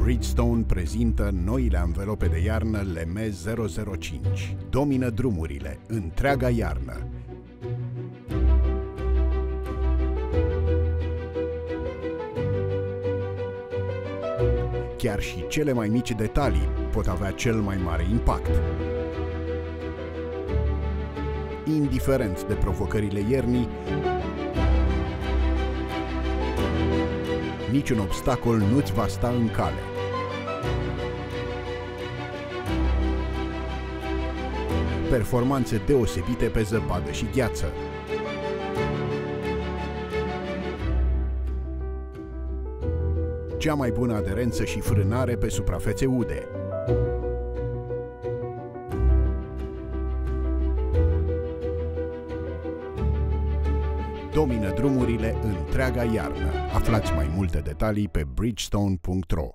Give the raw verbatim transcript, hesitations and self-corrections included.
Bridgestone prezintă noile anvelope de iarnă L M zero zero cinci. Domină drumurile întreaga iarnă. Chiar și cele mai mici detalii pot avea cel mai mare impact. Indiferent de provocările iernii, niciun obstacol nu-ți va sta în cale. Performanțe deosebite pe zăpadă și gheață. Cea mai bună aderență și frânare pe suprafețe ude. Domină drumurile întreaga iarnă. Aflați mai multe detalii pe bridgestone punct ro.